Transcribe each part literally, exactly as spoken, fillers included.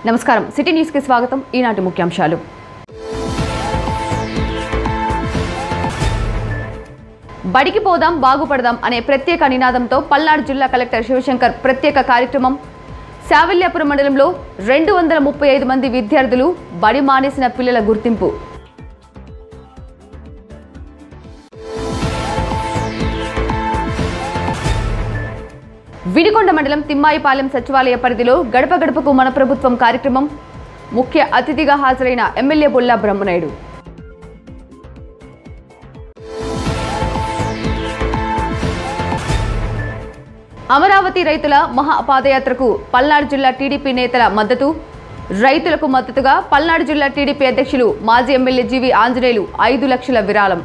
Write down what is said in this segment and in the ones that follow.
నమస్కారం city news కి స్వాగతం. ఈనాటి ముఖ్యాంశాలు. బడికి పోదాం బాగుపడదాం అనే ప్రత్యేక నినాదంతో పల్నాడు జిల్లా కలెక్టర్ శివశంకర్ ప్రత్యేక కార్యక్రమం. శావల్యాపురం మండలంలో రెండు వందల ముప్పై ఐదు మంది విద్యార్థులు బడి మానేసిన పిల్లల గుర్తింపు. విడికొండ మండలం తిమ్మాయిపాలెం సచివాలయ పరిధిలో గడప గడపకు మన ప్రభుత్వం కార్యక్రమం. ముఖ్య అతిథిగా హాజరైన ఎమ్మెల్యే బొల్లా బ్రహ్మనాయుడు. అమరావతి రైతుల మహా పాదయాత్రకు పల్నాడు జిల్లా టీడీపీ నేతల మద్దతు. రైతులకు మద్దతుగా పల్నాడు జిల్లా టీడీపీ అధ్యక్షులు మాజీ ఎమ్మెల్యే జీవి ఆంజనేయులు ఐదు లక్షల విరాళం.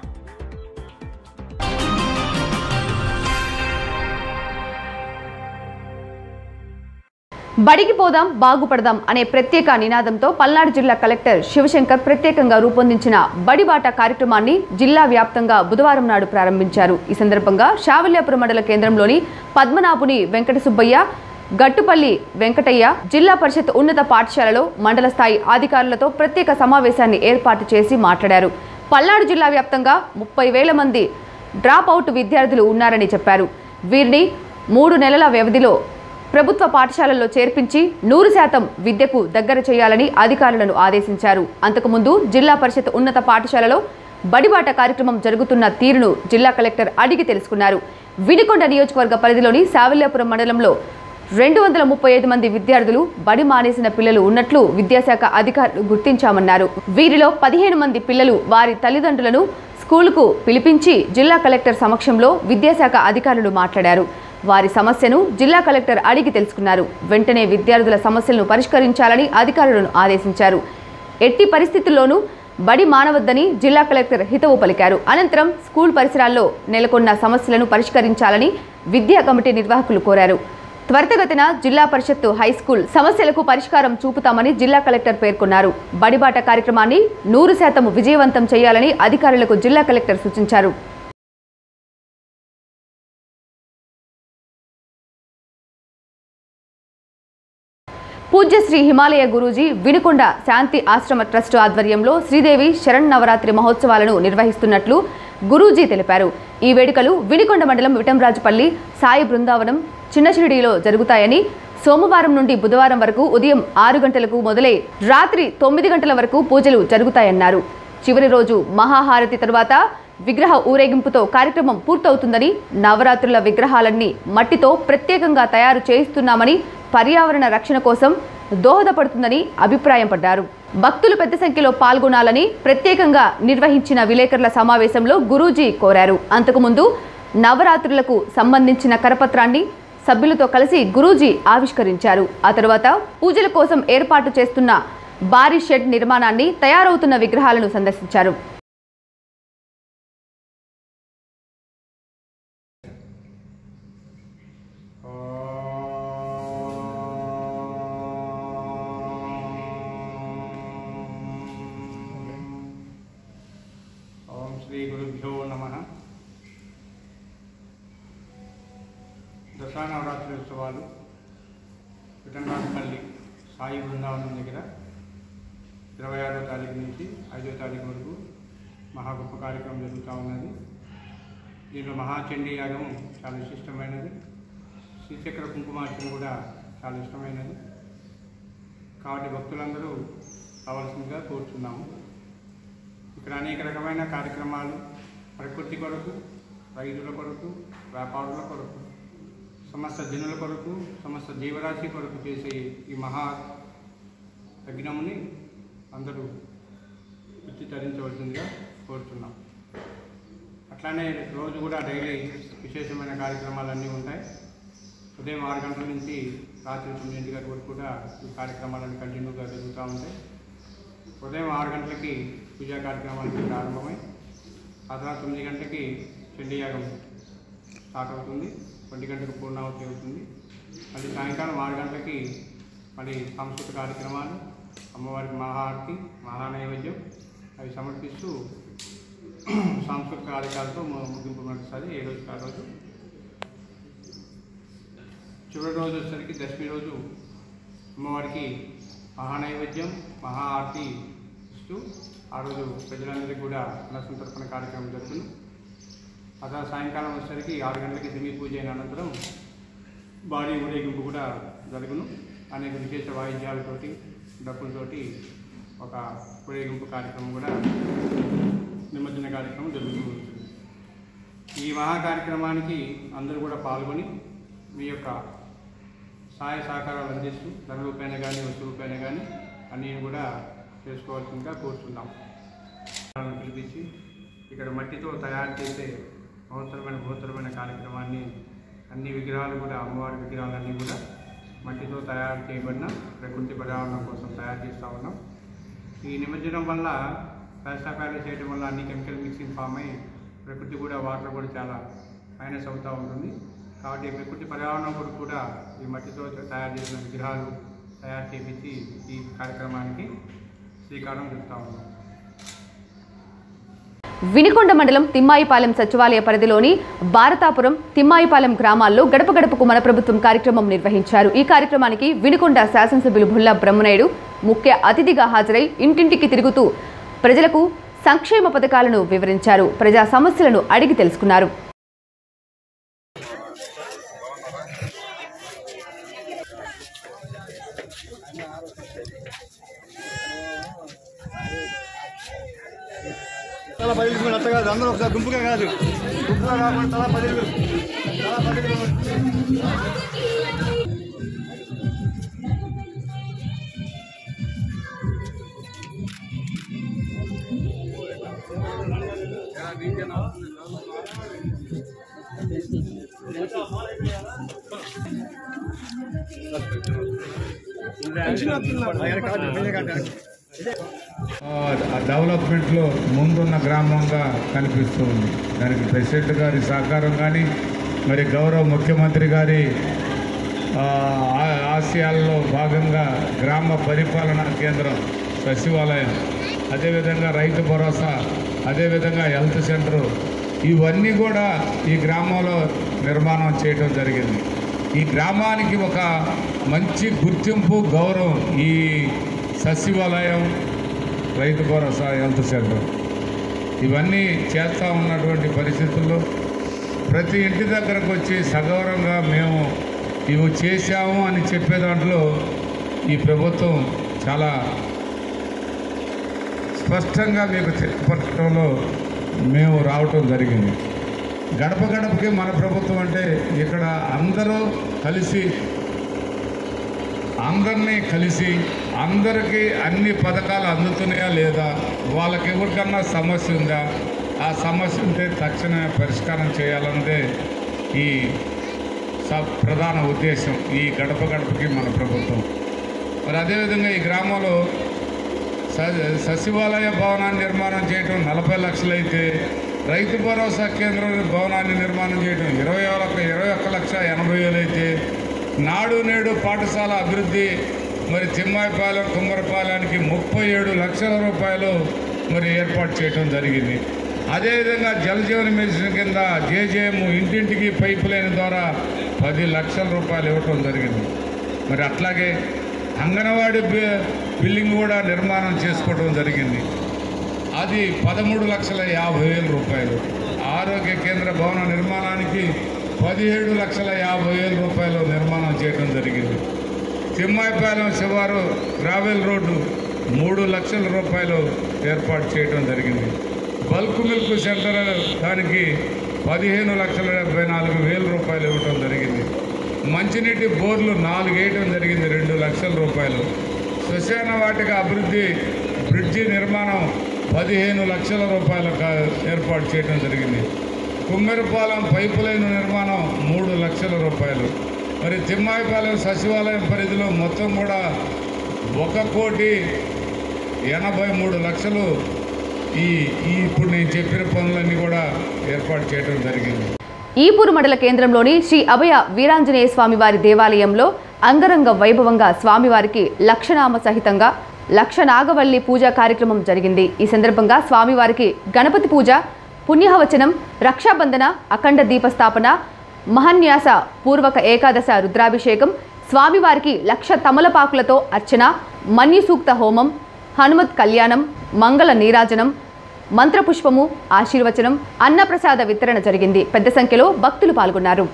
బడికి పోదాం బాగుపడదాం అనే ప్రత్యేక నినాదంతో పల్నాడు జిల్లా కలెక్టర్ శివశంకర్ ప్రత్యేకంగా రూపొందించిన బడిబాట కార్యక్రమాన్ని జిల్లా వ్యాప్తంగా బుధవారం నాడు ప్రారంభించారు. ఈ సందర్భంగా శావల్యాపురం మండల కేంద్రంలోని పద్మనాభుని వెంకట సుబ్బయ్య, గట్టుపల్లి వెంకటయ్య జిల్లా పరిషత్ ఉన్నత పాఠశాలలో మండల స్థాయి అధికారులతో ప్రత్యేక సమావేశాన్ని ఏర్పాటు చేసి మాట్లాడారు. పల్నాడు జిల్లా వ్యాప్తంగా ముప్పై వేల మంది డ్రాప్ అవుట్ విద్యార్థులు ఉన్నారని చెప్పారు. వీరిని మూడు నెలల వ్యవధిలో ప్రభుత్వ పాఠశాలల్లో చేర్పించి నూరు శాతం విద్యకు దగ్గర చేయాలని అధికారులను ఆదేశించారు. అంతకుముందు జిల్లా పరిషత్ ఉన్నత పాఠశాలలో బడిబాట కార్యక్రమం జరుగుతున్న తీరును జిల్లా కలెక్టర్ అడిగి తెలుసుకున్నారు. వినుకొండ నియోజకవర్గ పరిధిలోని శావల్యాపురం మండలంలో రెండు వందల ముప్పై ఐదు మంది విద్యార్థులు బడి మానేసిన పిల్లలు ఉన్నట్లు విద్యాశాఖ అధికారులు గుర్తించామన్నారు. వీరిలో పదిహేను మంది పిల్లలు వారి తల్లిదండ్రులను స్కూలుకు పిలిపించి జిల్లా కలెక్టర్ సమక్షంలో విద్యాశాఖ అధికారులు మాట్లాడారు. వారి సమస్యను జిల్లా కలెక్టర్ అడిగి తెలుసుకున్నారు. వెంటనే విద్యార్థుల సమస్యలను పరిష్కరించాలని అధికారులను ఆదేశించారు. ఎట్టి పరిస్థితుల్లోనూ బడి మానవద్దని జిల్లా కలెక్టర్ హితవు పలికారు. అనంతరం స్కూల్ పరిసరాల్లో నెలకొన్న సమస్యలను పరిష్కరించాలని విద్యా కమిటీ నిర్వాహకులు కోరారు. త్వరితగతిన జిల్లా పరిషత్తు హైస్కూల్ సమస్యలకు పరిష్కారం చూపుతామని జిల్లా కలెక్టర్ పేర్కొన్నారు. బడిబాట కార్యక్రమాన్ని నూరు శాతం విజయవంతం చేయాలని అధికారులకు జిల్లా కలెక్టర్ సూచించారు. పూజ్య శ్రీ హిమాలయ గురూజీ వినుకొండ శాంతి ఆశ్రమ ట్రస్ట్ ఆధ్వర్యంలో శ్రీదేవి శరణ్ నవరాత్రి మహోత్సవాలను నిర్వహిస్తున్నట్లు గురూజీ తెలిపారు. ఈ వేడుకలు వినుకొండ మండలం విటంరాజుపల్లి సాయి బృందావనం చిన్న షిరిడీలో జరుగుతాయని, సోమవారం నుండి బుధవారం వరకు ఉదయం ఆరు గంటలకు మొదలై రాత్రి తొమ్మిది గంటల వరకు పూజలు జరుగుతాయన్నారు. చివరి రోజు మహాహారతి తరువాత విగ్రహ ఊరేగింపుతో కార్యక్రమం పూర్తవుతుందని, నవరాత్రుల విగ్రహాలన్నీ మట్టితో ప్రత్యేకంగా తయారు చేయిస్తున్నామని, పర్యావరణ రక్షణ కోసం దోహదపడుతుందని అభిప్రాయపడ్డారు. భక్తులు పెద్ద సంఖ్యలో పాల్గొనాలని ప్రత్యేకంగా నిర్వహించిన విలేకరుల సమావేశంలో గురూజీ కోరారు. అంతకుముందు నవరాత్రులకు సంబంధించిన కరపత్రాన్ని సభ్యులతో కలిసి గురూజీ ఆవిష్కరించారు. ఆ తర్వాత పూజల కోసం ఏర్పాటు చేస్తున్న భారీ షెడ్ నిర్మాణాన్ని, తయారవుతున్న విగ్రహాలను సందర్శించారు. శ్రీ గురుభ్యో నమః. దసరా నవరాత్రి ఉత్సవాలు విటంరాజపల్లి సాయి బృందావనం దగ్గర ఇరవై ఆరో తారీఖు నుంచి ఐదో తారీఖు వరకు మహా గొప్ప కార్యక్రమం జరుగుతూ ఉన్నది. దీంట్లో మహాచండీ యాగం చాలా విశిష్టమైనది. శ్రీచక్ర కుంకుమార్చన కూడా చాలా ఇష్టమైనది. కాబట్టి భక్తులందరూ కావాల్సిందిగా కోరుతున్నాము. ఇక్కడ అనేక రకమైన కార్యక్రమాలు ప్రకృతి కొరకు, రైతుల కొరకు, వ్యాపారుల కొరకు, సమస్త జనుల కొరకు, సమస్త జీవరాశి కొరకు చేసే ఈ మహా యజ్ఞముని అందరూ వృత్తి తరించవలసిందిగా కోరుతున్నాం. అట్లానే రోజు కూడా డైలీ విశేషమైన కార్యక్రమాలన్నీ ఉంటాయి. ఉదయం ఆరు గంటల నుంచి రాత్రి తొమ్మిది గంటల వరకు కూడా ఈ కార్యక్రమాలన్నీ కంటిన్యూగా జరుగుతూ ఉంటాయి. ఉదయం ఆరు గంటలకి పూజా కార్యక్రమాలకి ప్రారంభమై ఆ తర్వాత తొమ్మిది గంటలకి చండీయాగం స్టార్ట్ అవుతుంది. ఒంటి గంటకు పూర్ణావతి అవుతుంది. మళ్ళీ సాయంకాలం ఆరు గంటలకి మళ్ళీ సాంస్కృతిక కార్యక్రమాలు, అమ్మవారికి మహాఆరతి, మహానైవేద్యం అవి సమర్పిస్తూ సాంస్కృతిక కార్యక్రమాలతో ముగింపు నడుస్తుంది. ఏ రోజుకి ఆ రోజు చివరి రోజు వచ్చేసరికి దశమి రోజు అమ్మవారికి మహానైవేద్యం మహా ఆరతి ఇస్తూ ఆ రోజు ప్రజలందరికీ కూడా అన్నసంతర్పణ కార్యక్రమం జరుగుతుంది. అలా సాయంకాలం వచ్చేసరికి ఆరు గంటలకి సెమీ పూజ అయిన అనంతరం భారీ ఊరేగింపు కూడా జరుగును. అనేక విశేష వాయిద్యాలతోటి డప్పులతోటి ఒక ఊరేగింపు కార్యక్రమం కూడా నిమజ్జన కార్యక్రమం జరుగుతూ ఉంటుంది. ఈ మహా కార్యక్రమానికి అందరూ కూడా పాల్గొని మీ యొక్క సహాయ సహకారాలు అందిస్తూ ధన రూపాయన కానీ వస్తు రూపాయన కానీ అన్నీ కూడా చేసుకోవాల్సిందిగా కోరుతున్నాం. పిలిపించి ఇక్కడ మట్టితో తయారు చేసే మహోత్తరమైన మహోత్తరమైన కార్యక్రమాన్ని అన్ని విగ్రహాలు కూడా అమ్మవారి విగ్రహాలన్నీ కూడా మట్టితో తయారు చేయబడిన ప్రకృతి పర్యావరణం కోసం తయారు చేస్తూ ఉన్నాం. ఈ నిమజ్జనం వల్ల శాస్త్రకార్యం చేయడం వల్ల అన్ని కెమికల్ మిక్సింగ్ ఫామ్ అయ్యి ప్రకృతి కూడా వాటర్ కూడా చాలా మైనస్ అవుతూ ఉంటుంది. కాబట్టి ప్రకృతి పర్యావరణం కొరకు కూడా ఈ మట్టితో తయారు చేసిన విగ్రహాలు తయారు చేపించి ఈ కార్యక్రమానికి శ్రీకారం చుడతా ఉన్నాం. వినుకొండ మండలం తిమ్మాయిపాలెం సచివాలయ పరిధిలోని భారతాపురం తిమ్మాయిపాలెం గ్రామాల్లో గడప గడపకు మన ప్రభుత్వం కార్యక్రమం నిర్వహించారు. ఈ కార్యక్రమానికి వినుకొండ శాసనసభ్యులు భుల్లా బ్రహ్మనాయుడు ముఖ్య అతిథిగా హాజరై ఇంటింటికి తిరుగుతూ ప్రజలకు సంక్షేమ పథకాలను వివరించారు. ప్రజా సమస్యలను అడిగి తెలుసుకున్నారు. తలా పది వేలు అట్ట కాదు, అందరూ ఒకసారి గుంపుగా కాదు, గుంపుగా కాకుండా తలా పది వేలు తలా పది వేలు డెవలప్మెంట్లో ముందున్న గ్రామంగా కనిపిస్తూ ఉంది. దానికి ప్రెసిడెంట్ గారి సహకారం కానీ మరి గౌరవ ముఖ్యమంత్రి గారి ఆశయాల్లో భాగంగా గ్రామ పరిపాలనా కేంద్రం సచివాలయం, అదేవిధంగా రైతు భరోసా, అదేవిధంగా హెల్త్ సెంటరు, ఇవన్నీ కూడా ఈ గ్రామంలో నిర్మాణం చేయడం జరిగింది. ఈ గ్రామానికి ఒక మంచి గుర్తింపు, గౌరవం ఈ సచివాలయం, రైతు భరోసా, హెల్త్ సెంటర్ ఇవన్నీ చేస్తూ ఉన్నటువంటి పరిస్థితుల్లో ప్రతి ఇంటి దగ్గరకు వచ్చి సగౌరవంగా మేము ఇవి చేశాము అని చెప్పే దాంట్లో ఈ ప్రభుత్వం చాలా స్పష్టంగా మీకు తెలియపరచడంలో మేము రావటం జరిగింది. గడప గడపకి మన ప్రభుత్వం అంటే ఇక్కడ అందరూ కలిసి అందరినీ కలిసి అందరికీ అన్ని పథకాలు అందుతున్నాయా లేదా, వాళ్ళకి ఎవరికన్నా సమస్య ఉందా, ఆ సమస్య ఉంటే తక్షణమే పరిష్కారం చేయాలన్నదే ఈ ప్రధాన ఉద్దేశం ఈ గడప గడపకి మన ప్రభుత్వం. మరి అదేవిధంగా ఈ గ్రామంలో సచివాలయ భవనాన్ని నిర్మాణం చేయడం నలభై లక్షలైతే రైతు భరోసా కేంద్రం భవనాన్ని నిర్మాణం చేయడం ఇరవై ఒక్క ఇరవై ఒక్క లక్ష ఎనభై వేలు అయితే నాడు నేడు పాఠశాల అభివృద్ధి మరి తిమ్మాయిపాలెం కుమ్మరపాలెంకి ముప్పై ఏడు లక్షల రూపాయలు మరి ఏర్పాటు చేయడం జరిగింది. అదేవిధంగా జలజీవన మిషన్ కింద జేజేఎం ఇంటింటికి పైపు లైన్ ద్వారా పది లక్షల రూపాయలు ఇవ్వటం జరిగింది. మరి అట్లాగే అంగన్వాడీ బిల్డింగ్ కూడా నిర్మాణం చేసుకోవడం జరిగింది. అది పదమూడు లక్షల యాభై వేల రూపాయలు. ఆరోగ్య కేంద్ర భవన నిర్మాణానికి పదిహేడు లక్షల యాభై వేల రూపాయలు నిర్మాణం చేయడం జరిగింది. తిమ్మాయిపాలెం శివారు గ్రావెల్ రోడ్డు మూడు లక్షల రూపాయలు ఏర్పాటు చేయడం జరిగింది. బల్క్ మిల్క్ సెంటర్ దానికి పదిహేను లక్షల డెబ్బై నాలుగు వేల రూపాయలు ఇవ్వటం జరిగింది. మంచినీటి బోర్లు నాలుగు వేయటం జరిగింది, రెండు లక్షల రూపాయలు. శ్మశాన వాటిక అభివృద్ధి బ్రిడ్జి నిర్మాణం పదిహేను లక్షల రూపాయలు ఏర్పాటు చేయడం జరిగింది. కుమ్మెరపాలెం పైపు లైన్ నిర్మాణం మూడు లక్షల రూపాయలు. మరి తిమ్మాయిపాలెం సచివాలయం పరిధిలో మొత్తం కూడా ఒక కోటి ఎనభై మూడు లక్షలు ఈ ఈ ఇప్పుడు నేను చెప్పిన పనులన్నీ కూడా ఏర్పాటు చేయడం జరిగింది. ఈపూరు మండల కేంద్రంలోని శ్రీ అభయ వీరాంజనేయ స్వామివారి దేవాలయంలో అంగరంగ వైభవంగా స్వామివారికి లక్షనామ సహితంగా లక్ష నాగవల్లి పూజా కార్యక్రమం జరిగింది. ఈ సందర్భంగా స్వామివారికి గణపతి పూజ, పుణ్యహవచనం, రక్షాబంధన, అఖండ దీపస్థాపన, మహన్యాస పూర్వక ఏకాదశ రుద్రాభిషేకం, స్వామివారికి లక్ష తమలపాకులతో అర్చన, మన్యు సూక్త హోమం, హనుమత్ కళ్యాణం, మంగళ నీరాజనం, మంత్రపుష్పము, ఆశీర్వచనం, అన్నప్రసాద వితరణ జరిగింది. పెద్ద సంఖ్యలో భక్తులు పాల్గొన్నారు.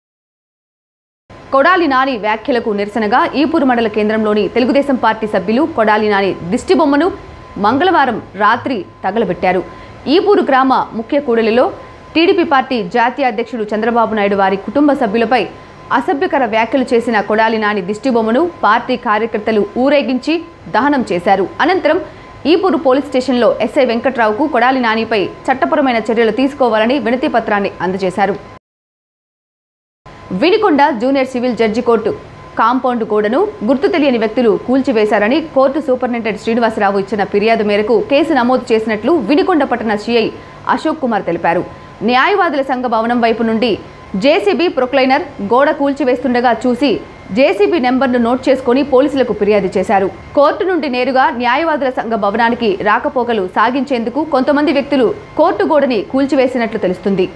కొడాలి నాని వ్యాఖ్యలకు నిరసనగా ఈపూరు మండల కేంద్రంలోని తెలుగుదేశం పార్టీ సభ్యులు కొడాలి నాని దిష్టి బొమ్మను మంగళవారం రాత్రి తగలబెట్టారు. ఈపూరు గ్రామ ముఖ్య కూడలిలో టీడీపీ పార్టీ జాతీయ అధ్యక్షుడు చంద్రబాబు నాయుడు వారి కుటుంబ సభ్యులపై అసభ్యకర వ్యాఖ్యలు చేసిన కొడాలి నాని దిష్టి బొమ్మను పార్టీ కార్యకర్తలు ఊరేగించి దహనం చేశారు. అనంతరం ఈపూరు పోలీస్ స్టేషన్లో ఎస్ఐ వెంకట్రావుకు కొడాలి నానిపై చట్టపరమైన చర్యలు తీసుకోవాలని వినతి పత్రాన్ని అందజేశారు. Vinukonda junior civil judge court compound గోడను గుర్తు తెలియని వ్యక్తులు కూల్చివేశారని కోర్టు సూపరింటెండెంట్ శ్రీనివాసరావు ఇచ్చిన ఫిర్యాదు మేరకు కేసు నమోదు చేసినట్లు వినికొండ పట్టణ సిఐ అశోక్ కుమార్ తెలిపారు. న్యాయవాదుల సంఘ భవనం వైపు నుండి జేసీబీ ప్రొక్లైనర్ గోడ కూల్చివేస్తుండగా చూసి జేసీబీ నెంబర్ను నోట్ చేసుకుని పోలీసులకు ఫిర్యాదు చేశారు. కోర్టు నుండి నేరుగా న్యాయవాదుల సంఘ భవనానికి రాకపోకలు సాగించేందుకు కొంతమంది వ్యక్తులు కోర్టు గోడని కూల్చివేసినట్లు తెలుస్తుంది.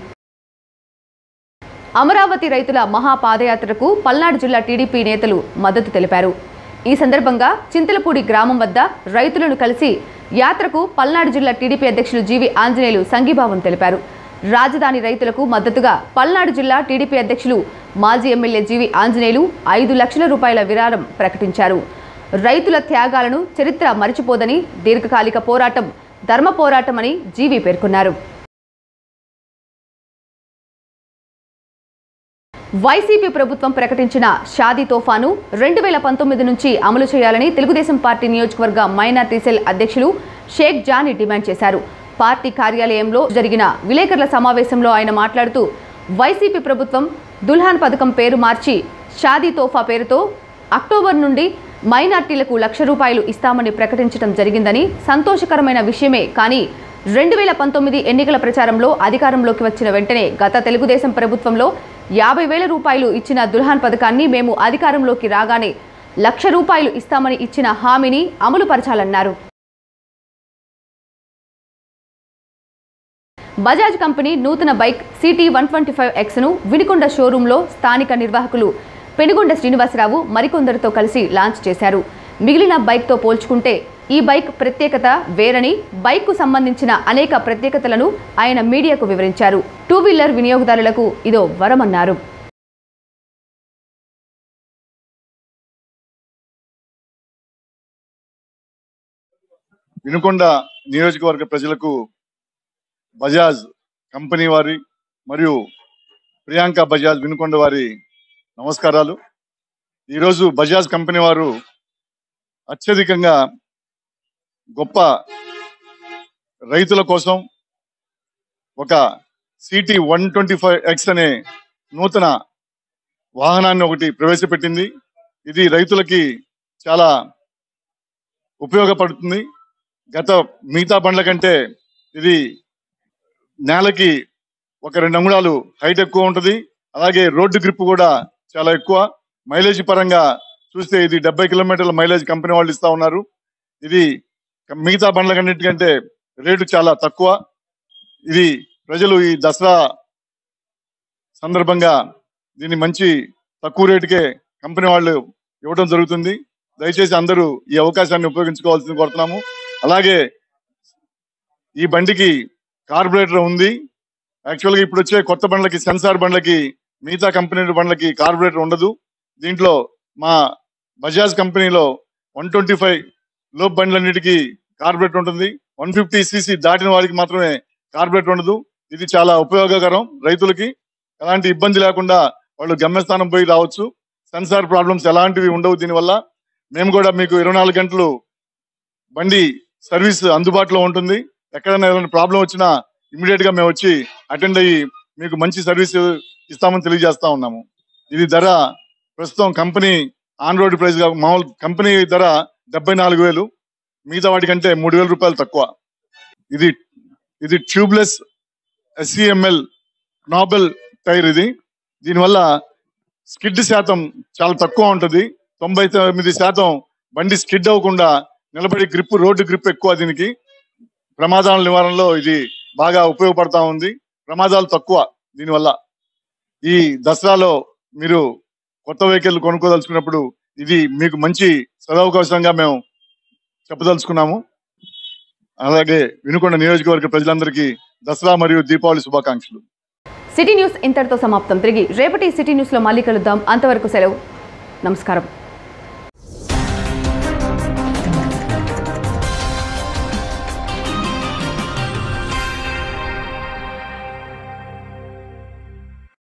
అమరావతి రైతుల మహాపాదయాత్రకు పల్నాడు జిల్లా టీడీపీ నేతలు మద్దతు తెలిపారు. ఈ సందర్భంగా చింతలపూడి గ్రామం వద్ద రైతులను కలిసి యాత్రకు పల్నాడు జిల్లా టీడీపీ అధ్యక్షులు జీవి ఆంజనేయులు సంఘీభావం తెలిపారు. రాజధాని రైతులకు మద్దతుగా పల్నాడు జిల్లా టీడీపీ అధ్యక్షులు మాజీ ఎమ్మెల్యే జీవి ఆంజనేయులు ఐదు లక్షల రూపాయల విరాళం ప్రకటించారు. రైతుల త్యాగాలను చరిత్ర మరిచిపోదని, దీర్ఘకాలిక పోరాటం ధర్మ పోరాటమని జీవి పేర్కొన్నారు. వైసీపీ ప్రభుత్వం ప్రకటించిన షాదీ తోఫాను రెండు వేల పంతొమ్మిది నుంచి అమలు చేయాలని తెలుగుదేశం పార్టీ నియోజకవర్గ మైనార్టీ సెల్ అధ్యక్షులు షేక్ జానీ డిమాండ్ చేశారు. పార్టీ కార్యాలయంలో జరిగిన విలేకరుల సమావేశంలో ఆయన మాట్లాడుతూ వైసీపీ ప్రభుత్వం దుల్హాన్ పథకం పేరు మార్చి షాదీ తోఫా పేరుతో అక్టోబర్ నుండి మైనార్టీలకు లక్ష రూపాయలు ఇస్తామని ప్రకటించడం జరిగిందని, సంతోషకరమైన విషయమే. కానీ రెండు వేల పంతొమ్మిది ఎన్నికల ప్రచారంలో అధికారంలోకి వచ్చిన వెంటనే గత తెలుగుదేశం ప్రభుత్వంలో యాభై వేల రూపాయలు ఇచ్చిన దుల్హాన్ పథకాన్ని మేము అధికారంలోకి రాగానే లక్ష రూపాయలు ఇస్తామని ఇచ్చిన హామీని అమలు పరచాలన్నారు. బజాజ్ కంపెనీ నూతన bike CT one twenty five ఎక్స్ను వినికొండ షోరూంలో స్థానిక నిర్వాహకులు పెనుగొండ శ్రీనివాసరావు మరికొందరితో కలిసి లాంచ్ చేశారు. మిగిలిన బైక్తో పోల్చుకుంటే ఈ బైక్ ప్రత్యేకత వేరని, బైక్కు సంబంధించిన అనేక ప్రత్యేకతలను ఆయన మీడియాకు వివరించారు. టూ వీలర్ వినియోగదారులకు ఇదో వరమన్నారు. వినుకొండ నియోజకవర్గ ప్రజలకు బజాజ్ కంపెనీ వారి మరియు ప్రియాంక బజాజ్ వినుకొండ వారి నమస్కారాలు. ఈరోజు బజాజ్ కంపెనీ వారు అత్యధికంగా గొప్ప రైతుల కోసం ఒక CT one twenty five X అనే నూతన వాహనాన్ని ఒకటి ప్రవేశపెట్టింది. ఇది రైతులకి చాలా ఉపయోగపడుతుంది. గత మిగతా బండ్ల కంటే ఇది నేలకి ఒక రెండు అంగుళాలు హైట్ ఎక్కువ ఉంటుంది. అలాగే రోడ్డు గ్రిప్ కూడా చాలా ఎక్కువ. మైలేజ్ పరంగా చూస్తే ఇది డెబ్బై కిలోమీటర్ల మైలేజ్ కంపెనీ వాళ్ళు ఇస్తా ఉన్నారు. ఇది మిగతా బండ్ల కన్నిటికంటే రేటు చాలా తక్కువ. ఇది ప్రజలు ఈ దసరా సందర్భంగా దీన్ని మంచి తక్కువ రేటుకే కంపెనీ వాళ్ళు ఇవ్వడం జరుగుతుంది. దయచేసి అందరూ ఈ అవకాశాన్ని ఉపయోగించుకోవాల్సింది కోరుతున్నాము. అలాగే ఈ బండికి కార్బొరేటర్ ఉంది. యాక్చువల్గా ఇప్పుడు వచ్చే కొత్త బండ్లకి, సెన్సార్ బండ్లకి, మిగతా కంపెనీ బండ్లకి కార్బొరేటర్ ఉండదు. దీంట్లో మా బజాజ్ కంపెనీలో వన్ ట్వంటీ ఫైవ్ లోప్ బండ్లన్నిటికీ కార్బొరేటర్ ఉంటుంది. వన్ ఫిఫ్టీ సీసీ దాటిన వారికి మాత్రమే కార్బొరేటర్ ఉండదు. ఇది చాలా ఉపయోగకరం. రైతులకి ఎలాంటి ఇబ్బంది లేకుండా వాళ్ళు గమ్యస్థానం పోయి రావచ్చు. సెన్సార్ ప్రాబ్లమ్స్ ఎలాంటివి ఉండవు. దీనివల్ల మేము కూడా మీకు ఇరవై నాలుగు గంటలు బండి సర్వీస్ అందుబాటులో ఉంటుంది. ఎక్కడైనా ఏదైనా ప్రాబ్లం వచ్చినా ఇమీడియట్ గా మేము వచ్చి అటెండ్ అయ్యి మీకు మంచి సర్వీస్ ఇస్తామని తెలియజేస్తా ఉన్నాము. ఇది ధర ప్రస్తుతం కంపెనీ ఆన్ రోడ్ ప్రైస్ గా మామూలు కంపెనీ ధర డెబ్బై నాలుగు వేలు, మిగతా వాటికంటే మూడు వేల రూపాయలు తక్కువ. ఇది ఇది ట్యూబ్లెస్ ఎస్సిఎంఎల్ నాబెల్ టైర్. ఇది దీనివల్ల స్కిడ్ శాతం చాలా తక్కువ ఉంటుంది. తొంభై తొమ్మిది శాతం బండి స్కిడ్ అవ్వకుండా నిలబడి గ్రిప్, రోడ్డు గ్రిప్ ఎక్కువ. దీనికి ప్రమాదాల నివారణలో ఇది బాగా ఉపయోగపడతా ఉంది. ప్రమాదాలు తక్కువ దీనివల్ల. ఈ దసరాలో మీరు కొత్త వెహికల్ కొనుక్కోదలుచుకున్నప్పుడు ఇది మీకు మంచి సదవకాశంగా మేము చెప్పదలుచుకున్నాము. అలాగే వినుకొండ నియోజకవర్గ ప్రజలందరికీ దసరా మరియు దీపావళి శుభాకాంక్షలు. సిటీ న్యూస్ ఇంతటితో సమాప్తం. తిరిగి రేపటి సిటీ న్యూస్లో మళ్ళీ కలుద్దాం. అంతవరకు సెలవు. నమస్కారం.